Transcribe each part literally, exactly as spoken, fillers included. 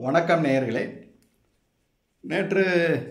வணக்கம் நேயர்களே. நேற்று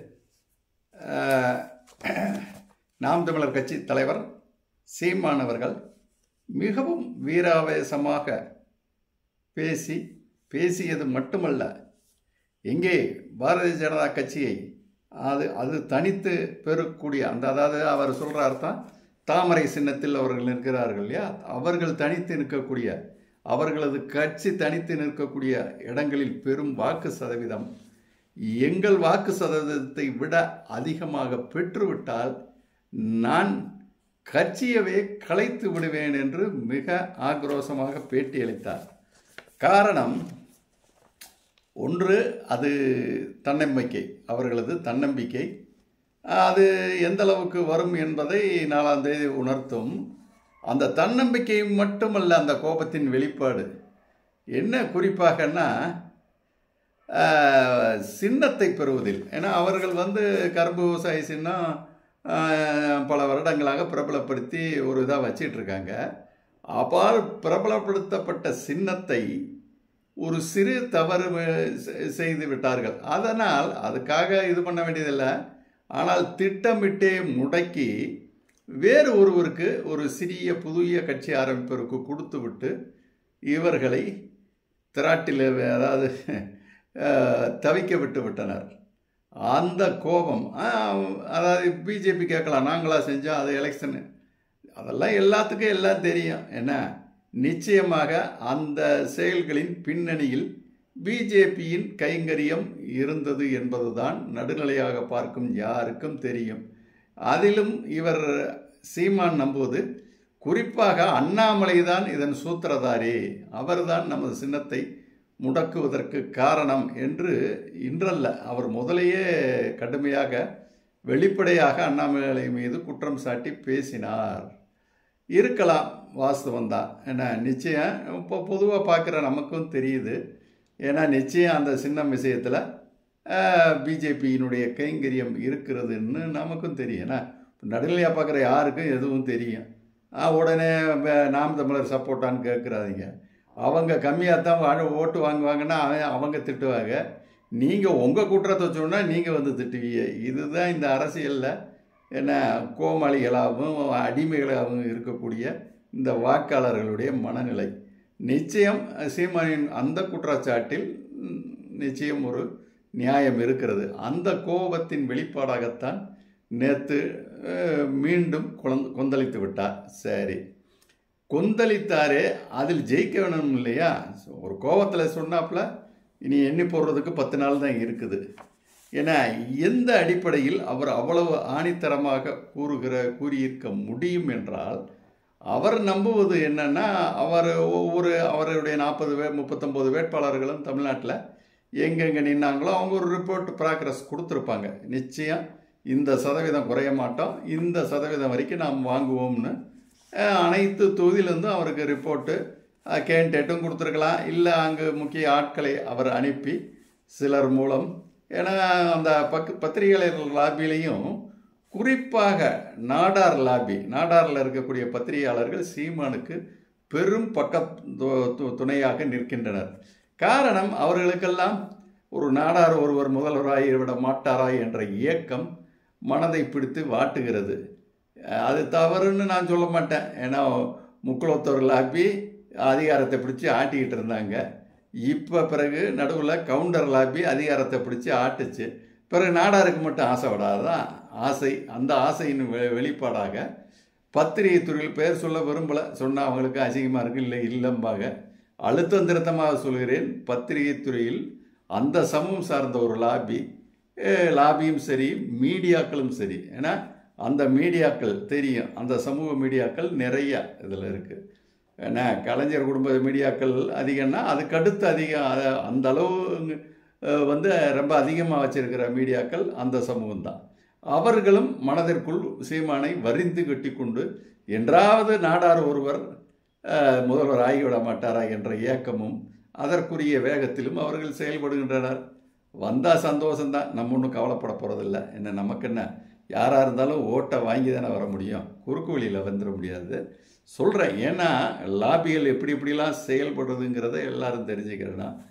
நாம் தமிழர் கட்சி தலைவர் சீமான் அவர்கள் மிகவும் வீராவேசமாக பேசி பேசியது மட்டுமல்ல, எங்கே பாரதிய ஜனதா கட்சியை அது அது தனித்து பெறக்கூடிய அந்த அதாவது அவர் சொல்கிறார் தான் தாமரை சின்னத்தில் அவர்கள் நிற்கிறார்கள் இல்லையா, அவர்கள் தனித்து நிற்கக்கூடிய அவர்களது கட்சி தனித்து நிற்கக்கூடிய இடங்களில் பெரும் வாக்கு சதவீதம் எங்கள் வாக்கு சதவீதத்தை விட அதிகமாக பெற்றுவிட்டால் நான் கட்சியவே கலைத்து விடுவேன் என்று மிக ஆக்ரோஷமாக பேட்டியளித்தார். காரணம் ஒன்று, அது தன்னம்பிக்கை, அவர்களது தன்னம்பிக்கை. அது எந்த அளவுக்கு வரும் என்பதை நாலாம் தேதி உணர்த்தும். அந்த தன்னம்பிக்கை மட்டுமல்ல, அந்த கோபத்தின் வெளிப்பாடு என்ன குறிப்பாகனா சின்னத்தை பெறுவதில். ஏன்னா அவர்கள் வந்து கரும்பு விவசாய சின்னம் பல வருடங்களாக பிரபலப்படுத்தி ஒரு இதாக வச்சிட்ருக்காங்க. அவ்வாறு பிரபலப்படுத்தப்பட்ட சின்னத்தை ஒரு சிறு தவறு செய்து விட்டார்கள். அதனால் அதுக்காக இது பண்ண வேண்டியதில்லை. ஆனால் திட்டமிட்டே முடக்கி வேறு ஒருவருக்கு ஒரு சிறிய புதிய கட்சி ஆரம்பிப்பதற்கு கொடுத்து விட்டு இவர்களை திராட்டில் அதாவது தவிக்க விட்டு விட்டனர். அந்த கோபம் அதாவது பிஜேபி கேட்கலாம், நாங்களாக செஞ்சோம் அது எலெக்ஷனு, அதெல்லாம் எல்லாத்துக்கும் எல்லாம் தெரியும். என்ன நிச்சயமாக அந்த செயல்களின் பின்னணியில் பிஜேபியின் கைங்கரியம் இருந்தது என்பதுதான் நடுநிலையாக பார்க்கும் யாருக்கும் தெரியும். அதிலும் இவர் சீமான் நம்புவது குறிப்பாக அண்ணாமலை தான் இதன் சூத்திரதாரி, அவர்தான் நமது சின்னத்தை முடக்குவதற்கு காரணம் என்று இன்றல்ல, அவர் முதலேயே கடுமையாக வெளிப்படையாக அண்ணாமலை மீது குற்றம் சாட்டி பேசினார். இருக்கலாம், வாஸ்தவந்தான். ஏன்னா நிச்சயம் இப்போ பொதுவாக பார்க்குற நமக்கும் தெரியுது. ஏன்னா நிச்சயம் அந்த சின்னம் விஷயத்தில் பிஜேபியினுடைய கைங்கரியம் இருக்கிறதுன்னு நமக்கும் தெரியும். ஏன்னா நடுநிலையாக பார்க்குற யாருக்கும் எதுவும் தெரியும். உடனே நாம் தமிழர் சப்போர்ட்டான்னு கேட்குறாதீங்க. அவங்க கம்மியாக தான் ஓட்டு வாங்குவாங்கன்னா அவங்க திட்டுவாங்க. நீங்கள் உங்கள் குற்றத்தை சொன்னால் நீங்கள் வந்து திட்டுவீங்க. இதுதான் இந்த அரசியலில் என்ன கோமாளிகளாகவும் அடிமைகளாகவும் இருக்கக்கூடிய இந்த வாக்காளர்களுடைய மனநிலை. நிச்சயம் சீமானின் அந்த குற்றச்சாட்டில் நிச்சயம் ஒரு நியாயம் இருக்கிறது. அந்த கோபத்தின் வெளிப்பாடாகத்தான் நேற்று மீண்டும் கொந்தளித்து விட்டார். சரி, கொந்தளித்தாரே, அதில் ஜெயிக்க வேணும் இல்லையா? ஒரு கோபத்தில் சொன்னாப்புல இனி எண்ணி போடுறதுக்கு பத்து நாள் தான் இருக்குது. ஏன்னா எந்த அடிப்படையில் அவர் அவ்வளவு ஆணித்தரமாக கூறுகிற கூறியிருக்க முடியும் என்றால், அவர் நம்புவது என்னன்னா, அவர் ஒவ்வொரு அவருடைய நாற்பது வே முப்பத்தொம்போது வேட்பாளர்களும் தமிழ்நாட்டில் எங்கெங்கே நின்னாங்களோ அவங்க ஒரு ரிப்போர்ட் ப்ராக்ரஸ் கொடுத்துருப்பாங்க. நிச்சயம் இந்த சதவீதம் குறைய மாட்டோம், இந்த சதவீதம் வரைக்கும் நாம் வாங்குவோம்னு அனைத்து தொகுதியிலேருந்தும் அவருக்கு ரிப்போர்ட்டு கேண்டேட்டும் கொடுத்துருக்கலாம். இல்லை அங்கு முக்கிய ஆட்களை அவர் அனுப்பி சிலர் மூலம். ஏன்னா அந்த பக் பத்திரிகையாளர்கள் லாபிலையும் குறிப்பாக நாடார் லாபி, நாடாரில் இருக்கக்கூடிய பத்திரிகையாளர்கள் சீமானுக்கு பெரும் பக்க துணையாக நிற்கின்றனர். காரணம், அவர்களுக்கெல்லாம் ஒரு நாடார் ஒருவர் முதல்வராகி விட மாட்டாராய் என்ற இயக்கம் மனதை பிடித்து வாட்டுகிறது. அது தவறுன்னு நான் சொல்ல மாட்டேன். ஏன்னா முக்குளத்தோர் லாபி அதிகாரத்தை பிடிச்சி ஆட்டிக்கிட்டு இருந்தாங்க. இப்போ பிறகு நடுவில் கவுண்டர் லாபி அதிகாரத்தை பிடிச்சி ஆட்டுச்சு. பிறகு நாடாருக்கு மட்டும் ஆசை விடாதான் ஆசை. அந்த ஆசையின் வெ வெளிப்பாடாக பத்திரிகை துறையில் பெயர் சொல்ல விரும்பலை, சொன்னால் அவங்களுக்கு அசிங்கமாக இருக்குது. இல்லை இல்லம்பாக அழுத்தம் திருத்தமாக சொல்கிறேன். பத்திரிகை துறையில் அந்த சமூகம் சார்ந்த ஒரு லாபி லாபியும் சரி, மீடியாக்களும் சரி. ஏன்னா அந்த மீடியாக்கள் தெரியும், அந்த சமூக மீடியாக்கள் நிறைய இதில் இருக்குது. ஏன்னா கலைஞர் குடும்ப மீடியாக்கள் அதிகம்னா அதுக்கடுத்து அதிகம், அந்த அளவு வந்து ரொம்ப அதிகமாக வச்சிருக்கிற மீடியாக்கள் அந்த சமூகம் தான். அவர்களும் மனதிற்குள் சீமானை வரிந்து கட்டி கொண்டு என்றாவது நாடார் ஒருவர் முதல்வர் ஆகிவிட மாட்டாரா என்ற இயக்கமும் அதற்குரிய வேகத்திலும் அவர்கள் செயல்படுகின்றனர். வந்தால் சந்தோஷம்தான், நம்ம ஒன்றும் கவலைப்பட போகிறதில்ல. என்ன நமக்கு என்ன, யாராக இருந்தாலும் ஓட்டை வாங்கி தானே வர முடியும், குறுக்கு வழியில் வந்துட முடியாது சொல்கிறேன். ஏன்னா லாபிகள் எப்படி எப்படிலாம் செயல்படுறதுங்கிறத எல்லாரும் தெரிஞ்சுக்கிறேன்னா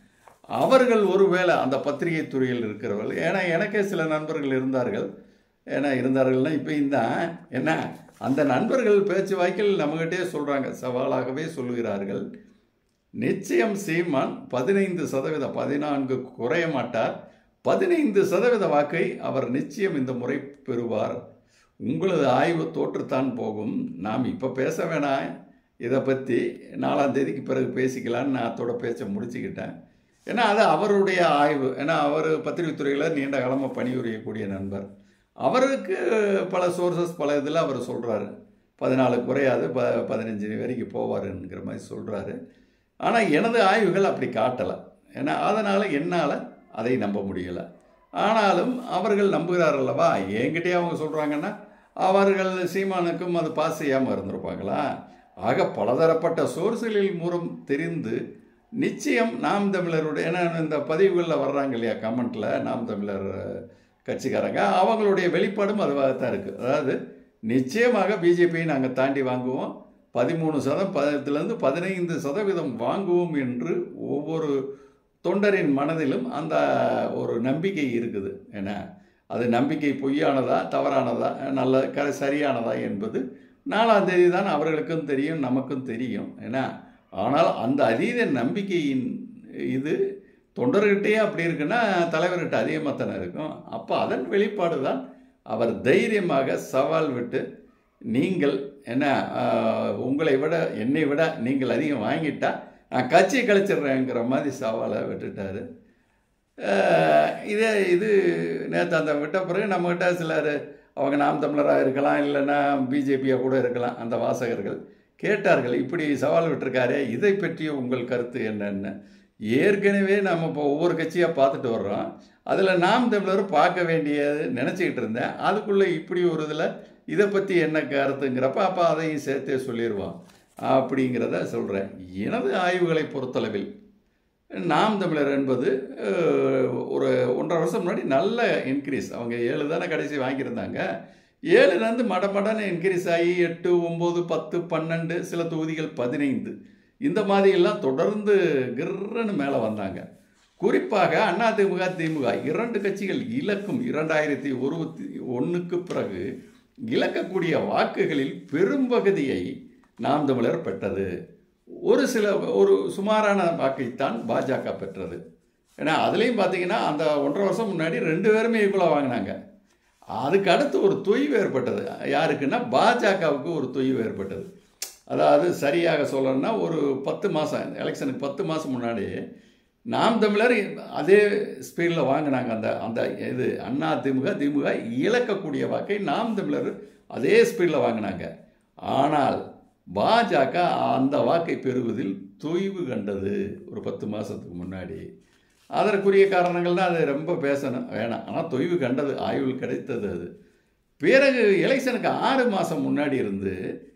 அவர்கள் ஒருவேளை அந்த பத்திரிகை துறையில் இருக்கிறவர்கள், ஏன்னா எனக்கே சில நண்பர்கள் இருந்தார்கள், ஏன்னா இருந்தார்கள்னா இப்பயும் தான், என்ன அந்த நண்பர்கள் பேச்சு வாக்கில் நம்மகிட்டே சொல்கிறாங்க, சவாலாகவே சொல்கிறார்கள், நிச்சயம் சீமான் பதினைந்து சதவீதம் பதினான்கு குறைய மாட்டார், பதினைந்து சதவீத வாக்கை அவர் நிச்சயம் இந்த முறை பெறுவார். உங்களது ஆய்வு தோற்றுத்தான் போகும், நாம் இப்போ பேச வேணாம், இதை பற்றி நாலாம் தேதிக்கு பிறகு பேசிக்கலான்னு நான் அதோட பேச்சை முடிச்சுக்கிட்டேன். ஏன்னா அது அவருடைய ஆய்வு, ஏன்னா அவர் பத்திரிகை துறையில் நீண்ட காலமாக பணிபுரியக்கூடிய நண்பர், அவருக்கு பல சோர்சஸ் பல இதில் அவர் சொல்கிறாரு பதினாலு குறையாது ப பதினஞ்சு வரைக்கும் போவாருங்கிற மாதிரி சொல்கிறாரு. ஆனால் எனது ஆய்வுகள் அப்படி காட்டலை, ஏன்னா அதனால் என்னால் அதை நம்ப முடியலை. ஆனாலும் அவர்கள் நம்புகிறார்கள் அல்லவா, என்கிட்டே அவங்க சொல்கிறாங்கன்னா அவர்கள் சீமானுக்கும் அது பாஸ் செய்யாமல் இருந்திருப்பாங்களா? ஆக பலதரப்பட்ட சோர்ஸ்களில் மூலம் தெரிந்து நிச்சயம் நாம் தமிழருடைய, ஏன்னா இந்த பதிவுகளில் வர்றாங்க இல்லையா கமெண்ட்டில், நாம் தமிழர் கட்சிக்காரங்க அவங்களுடைய வெளிப்பாடும் அதுவாகத்தான் இருக்குது. அதாவது நிச்சயமாக பிஜேபியை நாங்கள் தாண்டி வாங்குவோம், பதிமூணு சதம் பதினத்துலேருந்து பதினைந்து சதவீதம் வாங்குவோம் என்று ஒவ்வொரு தொண்டரின் மனதிலும் அந்த ஒரு நம்பிக்கை இருக்குது. ஏன்னா அது நம்பிக்கை பொய்யானதா தவறானதா நல்ல க சரியானதா என்பது நாலாம் தேதி தான் அவர்களுக்கும் தெரியும், நமக்கும் தெரியும். ஏன்னா ஆனால் அந்த அதீத நம்பிக்கையின் இது தொண்டர்கிட்டே அப்படி இருக்குன்னா தலைவர்கிட்ட அதிகமாக தானே இருக்கும். அப்போ அதன் வெளிப்பாடு தான் அவர் தைரியமாக சவால் விட்டு, நீங்கள் என்ன உங்களை விட என்னை விட நீங்கள் அதிகம் வாங்கிட்டா நான் கட்சியை கழிச்சிட்றேங்கிற மாதிரி சவாலை விட்டுட்டார். இதே இது நேற்று அந்த விட்ட பிறகு நம்மகிட்ட சிலர் அவங்க நாம் தமிழராக இருக்கலாம், இல்லைன்னா பிஜேபியாக கூட இருக்கலாம், அந்த வாசகர்கள் கேட்டார்கள், இப்படி சவால் விட்டுருக்காரே இதை பற்றி உங்கள் கருத்து என்னென்னு. ஏற்கனவே நம்ம இப்போ ஒவ்வொரு கட்சியாக பார்த்துட்டு வர்றோம், அதில் நாம் தமிழர் பார்க்க வேண்டியது நினச்சிக்கிட்டு இருந்தேன், அதுக்குள்ளே இப்படி ஒரு இதில் இதை பற்றி என்ன கருத்துங்கிறப்ப அப்போ அதையும் சேர்த்தே சொல்லிடுவோம் அப்படிங்கிறத சொல்கிறேன். எனது ஆய்வுகளை பொறுத்தளவில் நாம் தமிழர் என்பது ஒரு ஒன்றரை வருஷம் முன்னாடி நல்ல இன்க்ரீஸ், அவங்க ஏழு தானே கடைசி வாங்கியிருந்தாங்க, ஏழுலேருந்து மட மடன்னு இன்க்ரீஸ் ஆகி எட்டு ஒம்பது பத்து பன்னெண்டு சில தொகுதிகள் பதினைந்து இந்த மாதிரியெல்லாம் தொடர்ந்து கிர்ன்னு மேலே வந்தாங்க. குறிப்பாக அதிமுக திமுக இரண்டு கட்சிகள் இலக்கும் இரண்டாயிரத்தி இருபத்தி ஒன்றுக்கு பிறகு இழக்கக்கூடிய வாக்குகளில் பெரும்பகுதியை நாம் தமிழர் பெற்றது. ஒரு சில ஒரு சுமாரான வாக்கைத்தான் பாஜக பெற்றது. ஏன்னா அதுலேயும் பார்த்தீங்கன்னா அந்த ஒன்றரை வருஷம் முன்னாடி ரெண்டு பேருமே ஈக்குவலாக வாங்கினாங்க. அதுக்கு அடுத்து ஒரு தொய்வு ஏற்பட்டது. யாருக்குன்னா பாஜகவுக்கு ஒரு தொய்வு ஏற்பட்டது. அதாவது சரியாக சொல்லணும்னா ஒரு பத்து மாதம் எலெக்ஷனுக்கு பத்து மாதம் முன்னாடி நாம் தமிழர் அதே ஸ்பீடில் வாங்கினாங்க. அந்த அந்த இது அண்ணா திமுக திமுக இழக்கக்கூடிய வாக்கை நாம் தமிழர் அதே ஸ்பீடில் வாங்கினாங்க. ஆனால் பாஜக அந்த வாக்கை பெறுவதில் தொய்வு கண்டது ஒரு பத்து மாதத்துக்கு முன்னாடி. அதற்குரிய காரணங்கள் தான் அதை ரொம்ப பேசணும் வேணாம், ஆனால் தொய்வு கண்டது, ஆய்வில் கிடைத்தது. அது பிறகு எலெக்ஷனுக்கு ஆறு மாதம் முன்னாடி இருந்து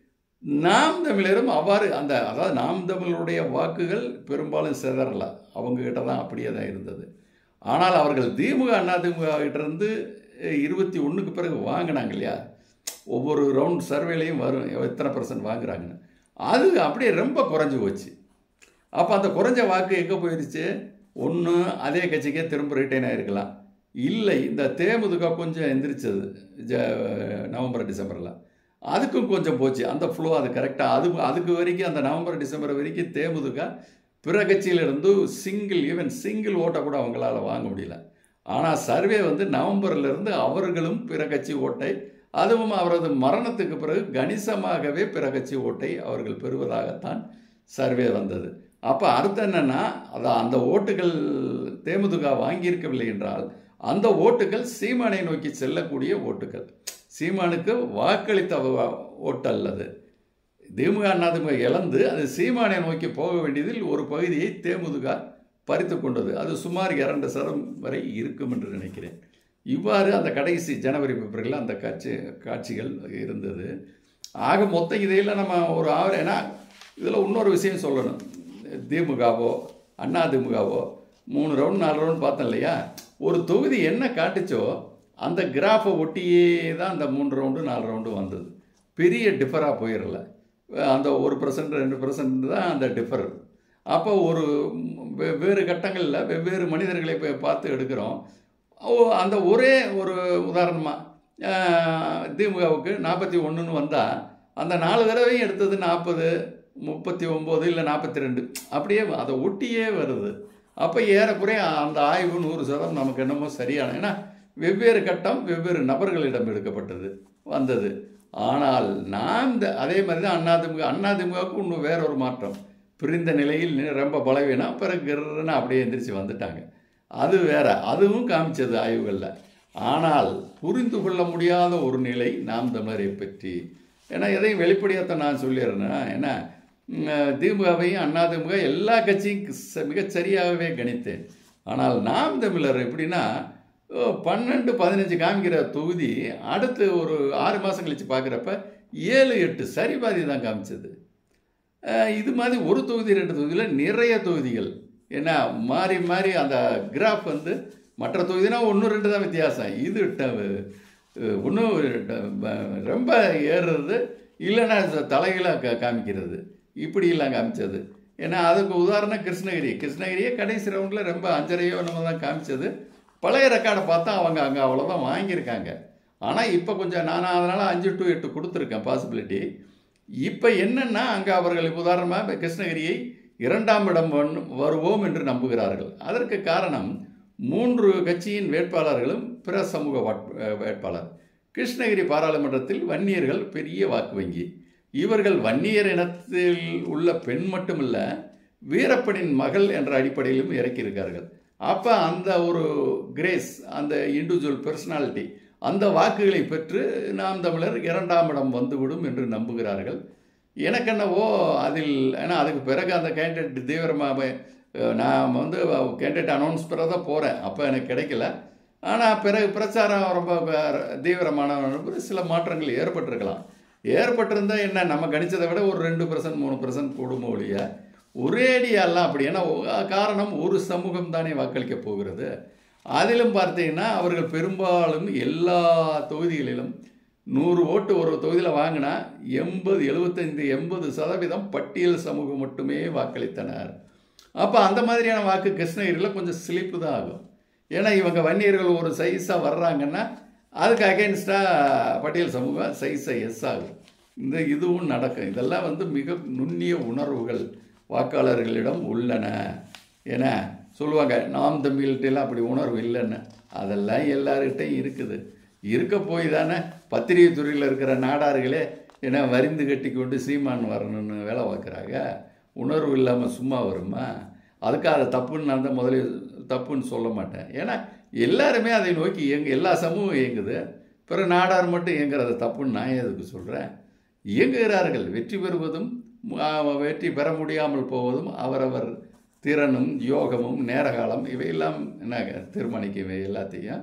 நாம் தமிழரும் அவ்வாறு அந்த அதாவது நாம் தமிழருடைய வாக்குகள் பெரும்பாலும் சிதறலை, அவங்ககிட்ட தான் அப்படியே தான் இருந்தது. ஆனால் அவர்கள் திமுக அண்ணா திமுக கிட்டேருந்து இருபத்தி ஒன்றுக்கு பிறகு வாங்கினாங்க இல்லையா, ஒவ்வொரு ரவுண்ட் சர்வேலையும் வரும் எத்தனை பர்சன்ட் வாங்குறாங்கன்னு, அது அப்படியே ரொம்ப குறைஞ்சி போச்சு. அப்போ அந்த குறைஞ்ச வாக்கு எங்கே போயிடுச்சு, ஒன்று அதே கட்சிக்கே திரும்ப ரிட்டைன் ஆகிருக்கலாம், இல்லை இந்த தேமுதிக கொஞ்சம் எந்திரிச்சது ஜ நவம்பர் டிசம்பரில், அதுக்கும் கொஞ்சம் போச்சு அந்த ஃப்ளோ, அது கரெக்டாக அது அதுக்கு வரைக்கும் அந்த நவம்பர் டிசம்பர் வரைக்கும் தேமுதிக பிற கட்சியிலிருந்து சிங்கிள் ஈவன் சிங்கிள் ஓட்டை கூட அவங்களால வாங்க முடியல. ஆனால் சர்வே வந்து நவம்பர்லேருந்து அவர்களும் பிற கட்சி ஓட்டை, அதுவும் அவரது மரணத்துக்கு பிறகு கணிசமாகவே பிற கட்சி ஓட்டை அவர்கள் பெறுவதாகத்தான் சர்வே வந்தது. அப்போ அர்த்தம் என்னென்னா, அது அந்த ஓட்டுகள் தேமுதிக வாங்கியிருக்கவில்லை என்றால் அந்த ஓட்டுகள் சீமானை நோக்கி செல்லக்கூடிய ஓட்டுகள், சீமானுக்கு வாக்களித்த ஓட்டு அல்லது திமுக அதிமுக இழந்து அது சீமானை நோக்கி போக வேண்டியதில் ஒரு பகுதியை தேமுதிக பறித்து கொண்டது. அது சுமார் இரண்டு சதம் வரை இருக்கும் என்று நினைக்கிறேன். இவ்வாறு அந்த கடைசி ஜனவரி பிப்ரவரியில் அந்த காட்சி காட்சிகள் இருந்தது. ஆக மொத்தம் இதையில் நம்ம ஒரு ஆறு, ஏன்னா இதில் இன்னொரு விஷயம் சொல்லணும், திமுகவோ அண்ணா திமுகவோ மூணு ரவுண்ட் நாலு ரவுண்ட் பார்த்தோம் இல்லையா, ஒரு தொகுதி என்ன காட்டுச்சோ அந்த கிராஃபை ஒட்டியே தான் அந்த மூன்று ரவுண்டு நாலு ரவுண்டு வந்தது. பெரிய டிஃபராக போயிடல, அந்த ஒரு பர்சன்ட் ரெண்டு பர்சன்ட் தான் அந்த டிஃபர். அப்போ ஒரு வெவ்வேறு கட்டங்களில் வெவ்வேறு மனிதர்களை போய் பார்த்து எடுக்கிறோம். அந்த ஒரே ஒரு உதாரணமாக திமுகவுக்கு நாற்பத்தி ஒன்றுன்னு வந்தால் அந்த நாலு தடவையும் எடுத்தது நாற்பது, முப்பத்தி ஒம்பது இல்லை நாற்பத்தி ரெண்டு அப்படியே அதை ஒட்டியே வருது. அப்போ ஏறக்குறைய அந்த ஆய்வு நூறு சதம் நமக்கு என்னமோ சரியான, ஏன்னா வெவ்வேறு கட்டம் வெவ்வேறு நபர்களிடம் எடுக்கப்பட்டது வந்தது. ஆனால் நாம் இந்த அதே மாதிரி தான் அதிமுக அதிமுகவுக்கு இன்னும் வேற ஒரு மாற்றம், பிரிந்த நிலையில் ரொம்ப பலவீனம், பிறகு கிருன்னு அப்படியே எந்திரிச்சு வந்துட்டாங்க. அது வேற, அதுவும் காமிச்சது ஆய்வுகளில். ஆனால் புரிந்து கொள்ள முடியாத ஒரு நிலை நாம் தமிழரை பற்றி. ஏன்னா எதையும் வெளிப்படையாகத்தான் நான் சொல்லிடுறேன்னா, ஏன்னா திமுகவையும் அதிமுக எல்லா கட்சியும் மிகச்சரியாகவே கணித்தேன். ஆனால் நாம் தமிழர் எப்படின்னா பன்னெண்டு பதினஞ்சு காமிக்கிற தொகுதி அடுத்து ஒரு ஆறு மாதம் கழித்து பார்க்குறப்ப ஏழு எட்டு சரி பாதி தான் காமிச்சது. இது மாதிரி ஒரு தொகுதி ரெண்டு தொகுதியில் நிறைய தொகுதிகள், ஏன்னா மாறி மாறி அந்த கிராஃப் வந்து மற்ற தொகுதினா ஒன்று ரெண்டு தான் வித்தியாசம். இது ஒன்றும் ரொம்ப ஏறுறது இல்லைன்னா தலைகளாக காமிக்கிறது, இப்படியெல்லாம் காமிச்சது. ஏன்னா அதுக்கு உதாரணம் கிருஷ்ணகிரி. கிருஷ்ணகிரியே கடைசி ரவுண்டில் ரொம்ப அஞ்சரையோ நம்ம தான் காமிச்சது. பழைய ரெக்கார்டை பார்த்தா அவங்க அங்கே அவ்வளோதான் வாங்கியிருக்காங்க. ஆனால் இப்போ கொஞ்சம் நான் அதனால் அஞ்சு டு எட்டு கொடுத்துருக்கேன் பாசிபிலிட்டி. இப்போ என்னென்னா அங்கே அவர்கள் உதாரணமாக கிருஷ்ணகிரியை இரண்டாம் இடம் வருவோம் என்று நம்புகிறார்கள். அதற்கு காரணம் மூன்று கட்சியின் வேட்பாளர்களும் பிற சமூக வேட்பாளர். கிருஷ்ணகிரி பாராளுமன்றத்தில் வன்னியர்கள் பெரிய வாக்கு வங்கி. இவர்கள் வன்னியர் இனத்தில் உள்ள பெண் மட்டுமல்ல, வீரப்பனின் மகள் என்ற அடிப்படையிலும் இறக்கியிருக்கார்கள். அப்போ அந்த ஒரு கிரேஸ், அந்த இண்டிவிஜுவல் பர்சனாலிட்டி, அந்த வாக்குகளை பெற்று நாம் தமிழர் இரண்டாம் இடம் வந்துவிடும் என்று நம்புகிறார்கள். எனக்கு என்னவோ அதில், ஏன்னா அதுக்கு பிறகு அந்த கேண்டிடேட் தீவிரமாக நான் வந்து கேண்டிடேட் அனௌன்ஸ் பிறகு தான் போகிறேன், அப்போ எனக்கு கிடைக்கல. ஆனால் பிறகு பிரச்சாரம் ரொம்ப தீவிரமான சில மாற்றங்கள் ஏற்பட்டிருக்கலாம். ஏற்பட்டிருந்தால் என்ன, நம்ம கணிச்சதை விட ஒரு ரெண்டு பர்சன்ட் மூணு பர்சன்ட் கூடும் ஒழிய ஒரேடியெல்லாம் அப்படி. ஏன்னா காரணம் ஒரு சமூகம் தானே வாக்களிக்க போகிறது. அதிலும் பார்த்தீங்கன்னா அவர்கள் பெரும்பாலும் எல்லா தொகுதிகளிலும் நூறு ஓட்டு ஒரு தொகுதியில் வாங்கினா எண்பது எழுபத்தைந்து எண்பது சதவீதம் பட்டியல் சமூகம் மட்டுமே வாக்களித்தனர். அப்போ அந்த மாதிரியான வாக்கு கிருஷ்ணகிரியில் கொஞ்சம் சிலிப்பு தான் ஆகும். ஏன்னா இவங்க வன்னியர்கள் ஒரு சைஸாக வர்றாங்கன்னா அதுக்கு அகெயின்ஸ்டாக பட்டியல் சமூகம் சைஸை எஸ் ஆகும். இந்த இதுவும் நடக்கும். இதெல்லாம் வந்து மிக நுண்ணிய உணர்வுகள் வாக்காளர்களிடம் உள்ளன. ஏன்னா சொல்லுவாங்க நாம் தமிழ்கிட்டலாம் அப்படி உணர்வு இல்லைன்னு, அதெல்லாம் எல்லார்கிட்டையும் இருக்குது. இருக்க போய் தானே பத்திரிகை துறையில் இருக்கிற நாடார்களே ஏன்னா வரிந்து கட்டி கொண்டு சீமான் வரணும்னு வேலை பார்க்குறாங்க. உணர்வு இல்லாமல் சும்மா வருமா? அதுக்காக அதை தப்புன்னு நான் தான் முதலே தப்புன்னு சொல்ல மாட்டேன். ஏன்னா எல்லாருமே அதை நோக்கி இயங்கு, எல்லா சமூகம் இயங்குது. பிறகு நாடார் மட்டும் இயங்குறத தப்புன்னு நான் எதுக்கு சொல்கிறேன்? இயங்குகிறார்கள். வெற்றி பெறுவதும் வெற்றி பெற முடியாமல் போவதும் அவரவர் திறனும் யோகமும் நேரகாலம் இவையெல்லாம் என்ன தீர்மானிக்கவே எல்லாத்தையும்.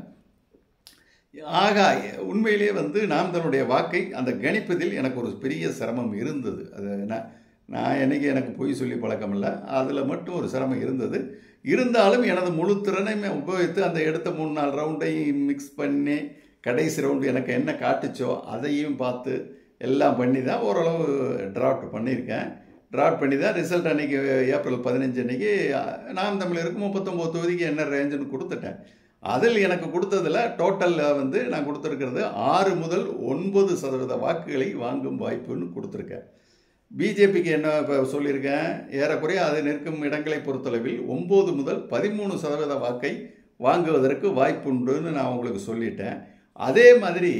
ஆக உண்மையிலே வந்து நாம் தன்னுடைய வாக்கை அந்த கணிப்பதில் எனக்கு ஒரு பெரிய சிரமம் இருந்தது. அது என்ன, நான் என்னைக்கு எனக்கு பொய் சொல்லி பழக்கம் இல்லை, அதில் மட்டும் ஒரு சிரமம் இருந்தது. இருந்தாலும் எனது முழு திறனையுமே உபயோகித்து அந்த எடுத்த மூணு நாலு ரவுண்டையும் மிக்ஸ் பண்ணி கடைசி ரவுண்டு எனக்கு என்ன காட்டுச்சோ அதையும் பார்த்து எல்லாம் பண்ணி தான் ஓரளவு ட்ராஃப்ட் பண்ணியிருக்கேன். ட்ராஃப்ட் பண்ணி தான் ரிசல்ட் அன்றைக்கி ஏப்ரல் பதினஞ்சு அன்றைக்கி நாம் தமிழருக்கு முப்பத்தொம்போது தொகுதிக்கு என்ன ரேஞ்சுன்னு கொடுத்துட்டேன். அதில் எனக்கு கொடுத்ததில் டோட்டலில் வந்து நான் கொடுத்துருக்கிறது ஆறு முதல் ஒன்பது சதவீத வாக்குகளை வாங்கும் வாய்ப்புன்னு கொடுத்துருக்கேன். பிஜேபிக்கு என்ன இப்போ சொல்லியிருக்கேன், ஏறக்குறைய அது நிற்கும் இடங்களை பொறுத்தளவில் ஒம்பது முதல் பதிமூணு சதவீத வாக்கை வாங்குவதற்கு வாய்ப்புண்டுன்னு நான் உங்களுக்கு சொல்லிட்டேன். அதே மாதிரி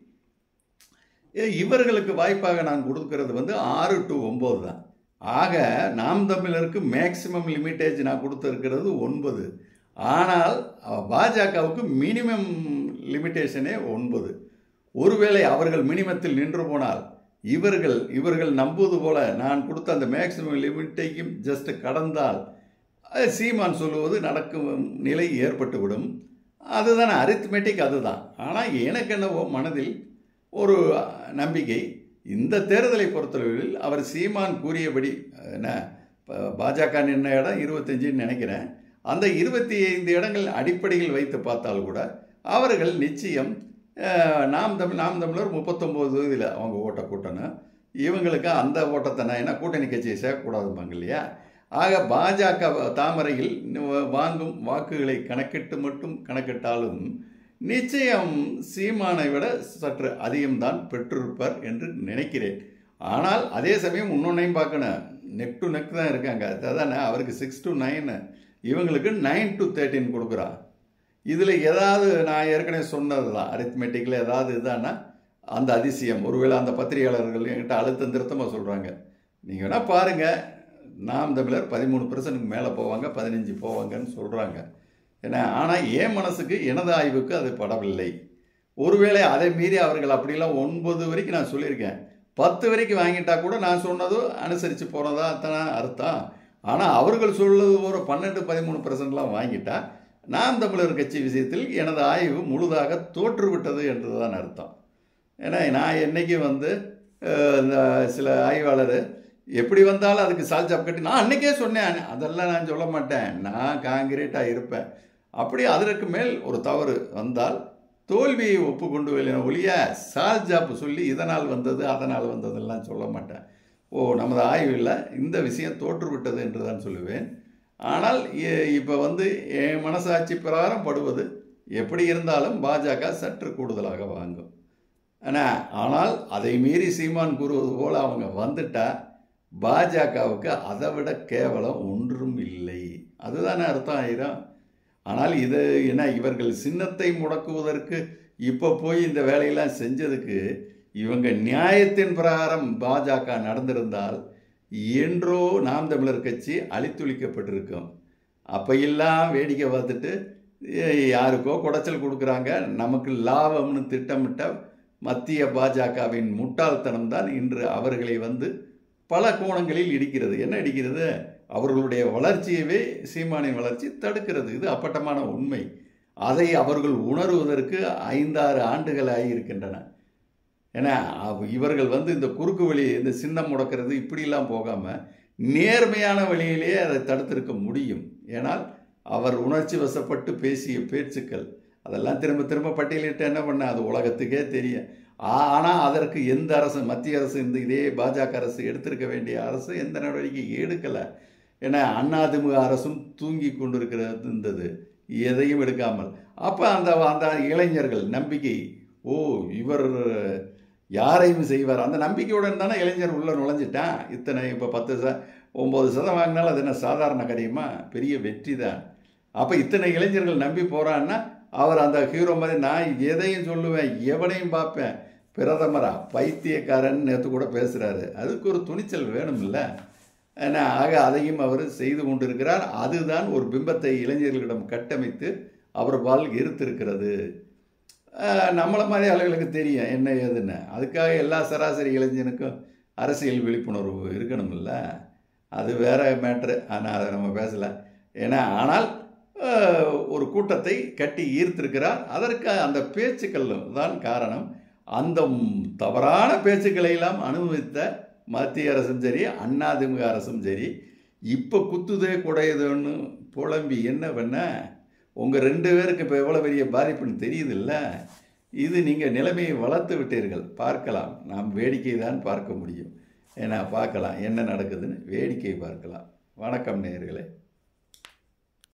இவர்களுக்கு வாய்ப்பாக நான் கொடுக்கிறது வந்து ஆறு டு ஒம்பது தான். ஆக நாம் தமிழருக்கு மேக்சிமம் லிமிட்டேஜ் நான் கொடுத்துருக்கிறது ஒன்பது. ஆனால் பாஜகவுக்கு மினிமம் லிமிட்டேஷனே ஒன்பது. ஒருவேளை அவர்கள் மினிமத்தில் நின்று போனால் இவர்கள் இவர்கள் நம்புவது போல நான் கொடுத்த அந்த மேக்சிமம் லிமிட்டையும் ஜஸ்ட் கடந்தால் சீமான் சொல்லுவது நடக்கும் நிலை ஏற்பட்டுவிடும். அதுதான் அரித்மெட்டிக், அதுதான். ஆனால் எனக்கு என்னவோ மனதில் ஒரு நம்பிக்கை, இந்த தேர்தலை பொறுத்தளவில் அவர் சீமான் கூறியபடி என்ன பாஜக நின்ன இடம் இருபத்தஞ்சுன்னு நினைக்கிறேன், அந்த இருபத்தி ஐந்து இடங்கள் அடிப்படையில் வைத்து பார்த்தால் கூட அவர்கள் நிச்சயம் நாம் தமிழ் நாம் தமிழர் முப்பத்தொம்போது தொகுதியில் அவங்க ஓட்டை கூட்டணும். இவங்களுக்கு அந்த ஓட்டத்தை நான் ஏன்னா கூட்டணி கட்சியை சேர்க்கக்கூடாதுப்பாங்க இல்லையா, ஆக பாஜக தாமரையில் வாங்கும் வாக்குகளை கணக்கிட்டு மட்டும் கணக்கிட்டாலும் நிச்சயம் சீமானை விட சற்று அதிகம்தான் பெற்றிருப்பார் என்று நினைக்கிறேன். ஆனால் அதே சமயம் இன்னொன்னையும் பார்க்கணும், நெக் டு நெக் தான் இருக்காங்க. அதானே அவருக்கு சிக்ஸ் டு நைன், இவங்களுக்கு நைன் டு தேர்ட்டின் கொடுக்குறா. இதில் ஏதாவது நான் ஏற்கனவே சொன்னது தான், அரித்மெட்டிக்கில் ஏதாவது இதானா அந்த அதிசயம். ஒருவேளை அந்த பத்திரிகையாளர்கள் என்கிட்ட அழுத்தம் திருத்தமாக சொல்கிறாங்க. நீங்கள் வேணால் பாருங்கள், நாம் தமிழர் பதிமூணு பர்சன்ட்டுக்கு மேலே போவாங்க, பதினஞ்சு போவாங்கன்னு சொல்கிறாங்க. ஏன்னா ஆனால் என் மனசுக்கு எனது ஆய்வுக்கு அது படவில்லை. ஒருவேளை அதை மீறி அவர்கள் அப்படிலாம் ஒன்பது வரைக்கும் நான் சொல்லியிருக்கேன், பத்து வரைக்கும் வாங்கிட்டா கூட நான் சொன்னதும் அனுசரித்து போகிறதா அத்தனை அர்த்தம். ஆனால் அவர்கள் சொல்வது ஒரு பன்னெண்டு பதிமூணு பர்சன்ட்லாம் வாங்கிட்டா நாம் தமிழர் கட்சி விஷயத்தில் எனது ஆய்வு முழுதாக தோற்றுவிட்டது என்று தான் அர்த்தம். ஏன்னா நான் என்றைக்கும் வந்து இந்த சில ஆய்வாளர் எப்படி வந்தாலும் அதுக்கு சால்ஜாப் கட்டி நான் அன்றைக்கே சொன்னேன், அதெல்லாம் நான் சொல்ல மாட்டேன், நான் காங்கிரீட்டாக இருப்பேன். அப்படி அதற்கு மேல் ஒரு தவறு வந்தால் தோல்வியை ஒப்புக்கொண்டு வெளியே ஒழிய சால்ஜாப்பு சொல்லி இதனால் வந்தது அதனால் வந்ததெல்லாம் சொல்ல மாட்டேன். ஓ நமது ஆய்வில் இந்த விஷயம் தோற்றுவிட்டது என்று தான் சொல்லுவேன். ஆனால் இப்போ வந்து என் மனசாட்சி பிரகாரம் படுவது எப்படி இருந்தாலும் பாஜக சற்று கூடுதலாக வாங்கும். ஆனால் ஆனால் அதை மீறி சீமான் கூறுவது போல் அவங்க வந்துட்டா பாஜகவுக்கு அதை விட கேவலம் ஒன்றும் இல்லை, அதுதானே அர்த்தம் ஆயிரும். ஆனால் இது என்ன, இவர்கள் சின்னத்தை முடக்குவதற்கு இப்போ போய் இந்த வேலையெல்லாம் செஞ்சதுக்கு இவங்க நியாயத்தின் பிரகாரம் பாஜக நடந்திருந்தால் என்றோ நாம் தமிழர் கட்சி அழித்துளிக்கப்பட்டிருக்கும். அப்பையெல்லாம் வேடிக்கை பார்த்துட்டு யாருக்கோ குடைச்சல் கொடுக்குறாங்க, நமக்கு லாபம்னு திட்டமிட்ட மத்திய பாஜகவின் முட்டாள்தனம் தான் இன்று அவர்களை வந்து பல கோணங்களில் இடிக்கிறது. என்ன இடிக்கிறது? அவர்களுடைய வளர்ச்சியவே சீமானின் வளர்ச்சி தடுக்கிறது. இது அப்பட்டமான உண்மை. அதை அவர்கள் உணர்வதற்கு ஐந்தாறு ஆண்டுகள் ஆகியிருக்கின்றன. ஏன்னா இவர்கள் வந்து இந்த குறுக்கு வழி, இந்த சின்னம் முடக்கிறது இப்படிலாம் போகாமல் நேர்மையான வழியிலேயே அதை தடுத்திருக்க முடியும். ஏனால் அவர் உணர்ச்சி வசப்பட்டு பேசிய பேச்சுக்கள் அதெல்லாம் திரும்ப திரும்ப பட்டியலிட்டு என்ன பண்ண அது உலகத்துக்கே தெரியும். ஆனால் அதற்கு எந்த அரசு, மத்திய அரசு, இந்த இதே பாஜக அரசு எடுத்திருக்க வேண்டிய அரசு எந்த நடவடிக்கை எடுக்கலை. ஏன்னா அதிமுக அரசும் தூங்கி கொண்டிருக்கிறது இருந்தது, எதையும் எடுக்காமல். அப்போ அந்த அந்த இளைஞர்கள் நம்பிக்கை, ஓ இவர் யாரையும் செய்வார், அந்த நம்பிக்கையுடன் தானே இளைஞர் உள்ளே நுழைஞ்சிட்டான். இத்தனை இப்போ பத்து ச ஒம்பது சதம் வாங்கினாலும் அது என்ன சாதாரண காரியமா? பெரிய வெற்றி தான். அப்போ இத்தனை இளைஞர்கள் நம்பி போகிறான்னா அவர் அந்த ஹீரோ மாதிரி நான் எதையும் சொல்லுவேன், எவனையும் பார்ப்பேன், பிரதமரா பைத்தியக்காரன் நேற்று கூட பேசுகிறாரு. அதுக்கு ஒரு துணிச்சல் வேணும் இல்லை? ஏன்னா ஆக அதையும் அவர் செய்து கொண்டிருக்கிறார். அதுதான் ஒரு பிம்பத்தை இளைஞர்களிடம் கட்டமைத்து அவர் பால் இருத்திருக்கிறது. நம்மளை மாதிரி ஆளுகளுக்கு தெரியும் என்ன ஏதுன்னு. அதுக்காக எல்லா சராசரி இளைஞனுக்கும் அரசியல் விழிப்புணர்வு இருக்கணும்ல, அது வேற மேட்ரு. ஆனால் அதை நம்ம பேசலை. ஏன்னா ஆனால் ஒரு கூட்டத்தை கட்டி ஈர்த்திருக்கிறார். அதற்கு அந்த பேச்சுக்கள் தான் காரணம். அந்த தவறான பேச்சுக்களை எல்லாம் அனுபவித்த மத்திய அரசும் சரி அதிமுக அரசும் சரி இப்போ குத்துதே குடையுதுன்னு புலம்பி என்ன பண்ண, உங்கள் ரெண்டு பேருக்கு இப்போ எவ்வளோ பெரிய பாதிப்புன்னு தெரியுதில்ல. இது நீங்கள் நிலைமையை வளர்த்து விட்டீர்கள். பார்க்கலாம், நாம் வேடிக்கை தான் பார்க்க முடியும். ஏன்னா பார்க்கலாம் என்ன நடக்குதுன்னு, வேடிக்கை பார்க்கலாம். வணக்கம் நேயர்களே.